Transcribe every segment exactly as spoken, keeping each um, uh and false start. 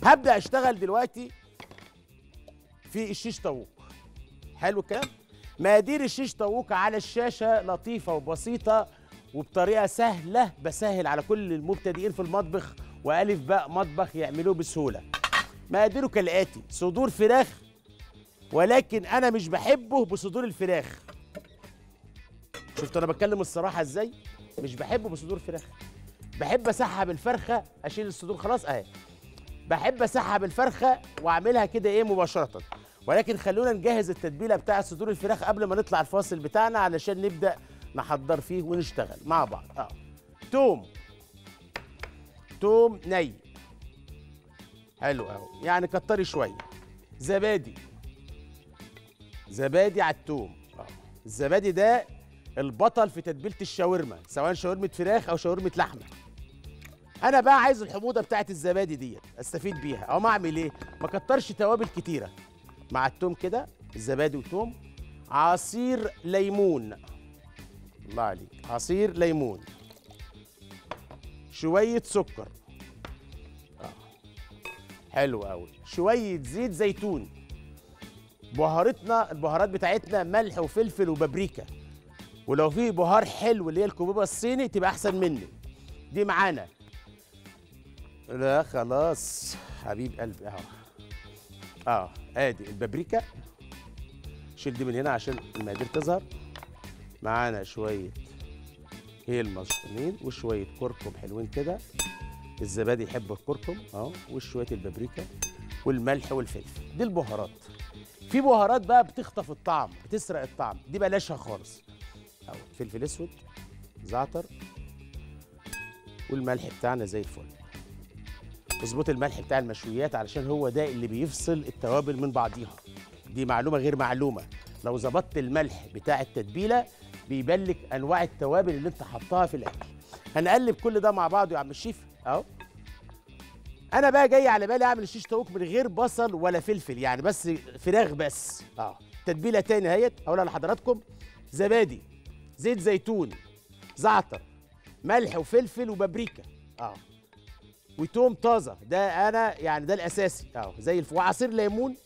هبدا اشتغل دلوقتي في الشيش طاووق. حلو الكلام. مقادير الشيش طاووق على الشاشه لطيفه وبسيطه وبطريقه سهله، بسهل على كل المبتدئين في المطبخ والف باء مطبخ يعملوه بسهوله. مقاديره كالاتي: صدور فراخ، ولكن انا مش بحبه بصدور الفراخ. شفتوا انا بتكلم الصراحه ازاي؟ مش بحبه بصدور فراخ. بحب اسحب الفرخه، اشيل الصدور خلاص اهي. بحب اسحب الفرخه واعملها كده ايه مباشره. ولكن خلونا نجهز التتبيله بتاعه صدور الفراخ قبل ما نطلع الفاصل بتاعنا علشان نبدا نحضر فيه ونشتغل مع بعض. اه توم، توم ني، حلو اهو، يعني كتري شويه. زبادي، زبادي على التوم. اه الزبادي ده البطل في تتبيله الشاورما، سواء شاورمه فراخ او شاورمه لحمه. انا بقى عايز الحموضه بتاعت الزبادي ديت استفيد بيها، او ما اعمل ايه؟ ما كترش توابل كتيره مع التوم كده. الزبادي وتوم، عصير ليمون، الله عليك، عصير ليمون، شويه سكر، آه. حلو قوي، شويه زيت زيتون. بهارتنا، البهارات بتاعتنا ملح وفلفل وبابريكا، ولو في بهار حلو اللي هي الكبوبه الصيني تبقى احسن مني. دي معانا. لا خلاص حبيب قلبي اهو. اه ادي البابريكا، شيل دي من هنا عشان المقادير تظهر. معانا شويه هيل مصفومين وشويه كركم حلوين كده. الزبادي يحب الكركم اهو، وشويه البابريكا والملح والفلفل. دي البهارات. في بهارات بقى بتخطف الطعم، بتسرق الطعم، دي بلاشها خالص. اهو فلفل اسود، زعتر، والملح بتاعنا زي الفل. اظبط الملح بتاع المشويات علشان هو ده اللي بيفصل التوابل من بعضيها. دي معلومه غير معلومه. لو ظبطت الملح بتاع التتبيله بيبان لك انواع التوابل اللي انت حطها في الاكل. هنقلب كل ده مع بعضه يا عم الشيف اهو. انا بقى جاي على بالي اعمل الشيش طاووق من غير بصل ولا فلفل، يعني بس فراخ بس. اه تتبيله تاني اهيت هقولها لحضراتكم: زبادي، زيت زيتون، زعتر، ملح وفلفل وبابريكا، اه وتوم طازه، ده انا يعني ده الاساسي اهو زي الف، وعصير ليمون.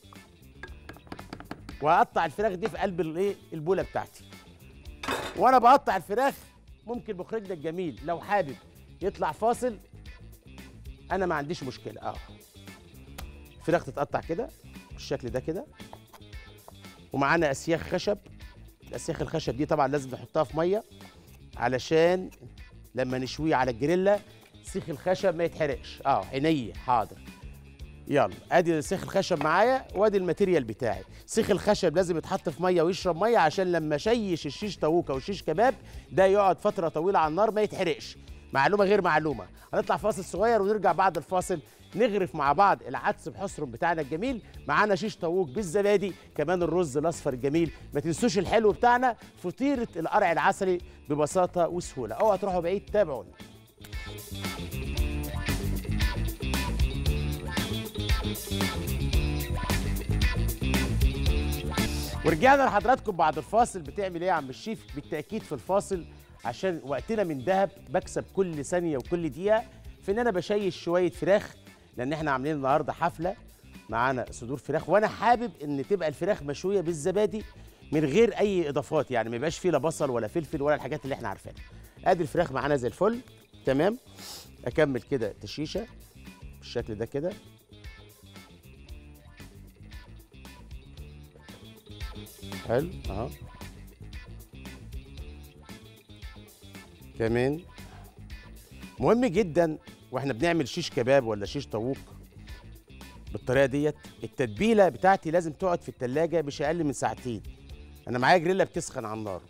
وهقطع الفراخ دي في قلب الايه البوله بتاعتي. وانا بقطع الفراخ ممكن مخرجنا الجميل لو حابب يطلع فاصل، انا ما عنديش مشكله اه. الفراخ تتقطع كده بالشكل ده كده، ومعانا اسياخ خشب. الاسياخ الخشب دي طبعا لازم نحطها في ميه علشان لما نشويه على الجريلا سيخ الخشب ما يتحرقش. اه عينيا حاضر. يلا ادي سيخ الخشب معايا، وادي الماتيريال بتاعي. سيخ الخشب لازم يتحط في ميه ويشرب ميه عشان لما اشيش الشيش طاووق او الشيش كباب ده يقعد فتره طويله على النار ما يتحرقش. معلومه غير معلومه. هنطلع فاصل صغير ونرجع بعد الفاصل نغرف مع بعض العدس بحصرم بتاعنا الجميل. معانا شيش طاووق بالزبادي، كمان الرز الاصفر الجميل. ما تنسوش الحلو بتاعنا فطيره القرع العسلي ببساطه وسهوله. اوعوا تروحوا بعيد، تابعونا. ورجعنا لحضراتكم بعد الفاصل. بتعمل ايه يا عم الشيف؟ بالتاكيد في الفاصل عشان وقتنا من ذهب بكسب كل ثانيه وكل دقيقه في ان انا بشيش شويه فراخ، لان احنا عاملين النهارده حفله معانا صدور فراخ، وانا حابب ان تبقى الفراخ مشويه بالزبادي من غير اي اضافات، يعني ما يبقاش فيه لا بصل ولا فلفل ولا الحاجات اللي احنا عارفينها. ادي الفراخ معانا زي الفل تمام. اكمل كده تشيشه بالشكل ده كده. حلو اهو. كمان مهم جدا واحنا بنعمل شيش كباب ولا شيش طاووق بالطريقه ديت، التتبيله بتاعتي لازم تقعد في التلاجة مش اقل من ساعتين. انا معايا جريلا بتسخن على النار.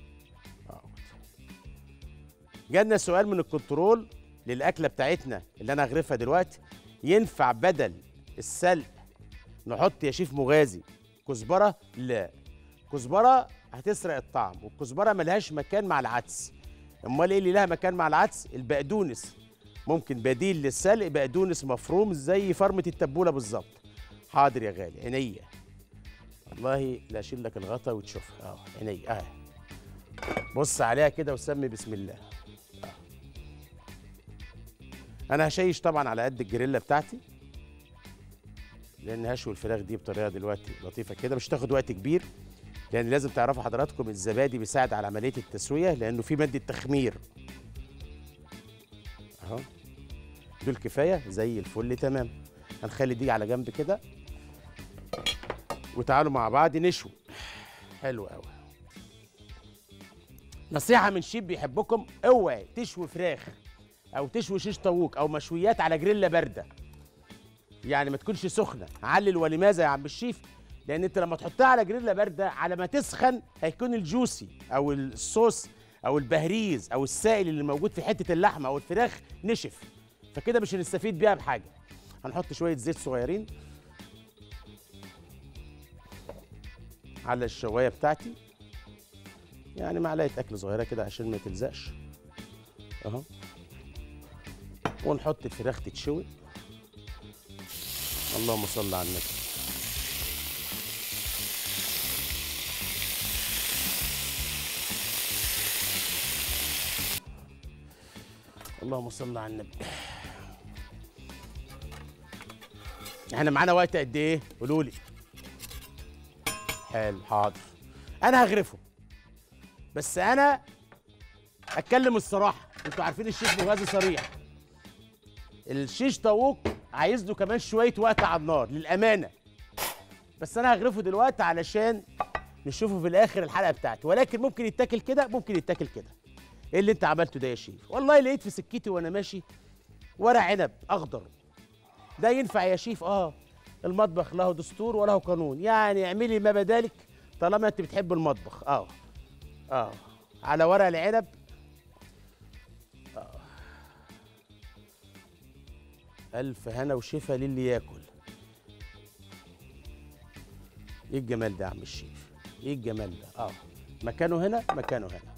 جالنا سؤال من الكنترول للاكله بتاعتنا اللي انا هغرفها دلوقتي: ينفع بدل السلق نحط يا شيف مغازي كزبره؟ لا، كزبره هتسرق الطعم، والكزبره ملهاش مكان مع العدس. امال ايه اللي لها مكان مع العدس؟ البقدونس. ممكن بديل للسلق بقدونس مفروم زي فرمه التبوله بالظبط. حاضر يا غالي، عينيا. والله لا اشيل لك الغطا وتشوفها اهو، عينيا اهي. بص عليها كده وسمي بسم الله. أه. انا هشيش طبعا على قد الجريلا بتاعتي. لان هشوي الفراخ دي بطريقه دلوقتي لطيفه كده، مش تاخد وقت كبير، لان لازم تعرفوا حضراتكم الزبادي بيساعد على عمليه التسويه لانه في ماده تخمير. اهو دول كفايه زي الفل تمام. هنخلي دي على جنب كده، وتعالوا مع بعض نشوي. حلو قوي. نصيحه من شيف بيحبكم، اوعي تشوي فراخ او تشوي شيش طاووق او مشويات على جريلا بارده، يعني ما تكونش سخنه. علل ولماذا يا عم الشيف؟ لان انت لما تحطها على جريلا بارده على ما تسخن هيكون الجوسي او الصوص او البهريز او السائل اللي موجود في حته اللحمه او الفراخ نشف، فكده مش هنستفيد بيها بحاجه. هنحط شويه زيت صغيرين على الشوايه بتاعتي، يعني معلقه اكل صغيره كده عشان ما تلزقش اهو، ونحط الفراخ تتشوي. اللهم صل على النبي. اللهم صل على النبي. احنا معانا وقت قد ايه؟ قولوا لي. حلو، حاضر. انا هغرفه، بس انا اتكلم الصراحه، انتوا عارفين الشيف مغازي صريح. الشيش طاووق عايز له كمان شويه وقت على النار للامانه، بس انا هغرفه دلوقتي علشان نشوفه في الاخر الحلقه بتاعتي. ولكن ممكن يتاكل كده، ممكن يتاكل كده. ايه اللي انت عملته ده يا شيف؟ والله لقيت في سكتي وانا ماشي ورق عنب اخضر، ده ينفع يا شيف؟ اه، المطبخ له دستور وله قانون، يعني اعملي ما بدالك طالما انت بتحب المطبخ. اه اه على ورق العنب. آه. الف هنا وشفا للي ياكل. ايه الجمال ده يا عم الشيف؟ ايه الجمال ده؟ اه، مكانه هنا، مكانه هنا.